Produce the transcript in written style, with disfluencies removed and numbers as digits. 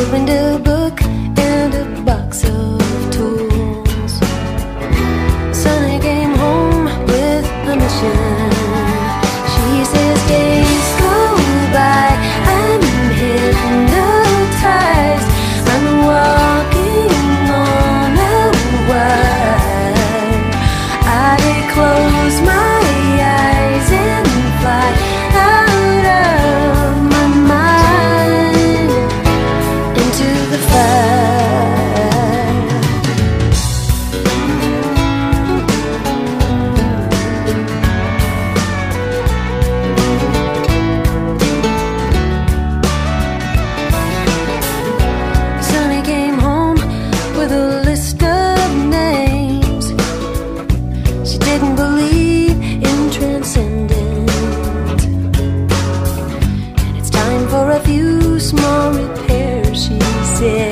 opened a book and a box of tools. Sonny came home with a mission. She says days go by, I'm hypnotized, I'm walking on a wire. I close my eyes and fly out of my mind into the fire. Sonny came home with a list of names. She didn't believe in transcendence, and it's time for a few small repairs, she said.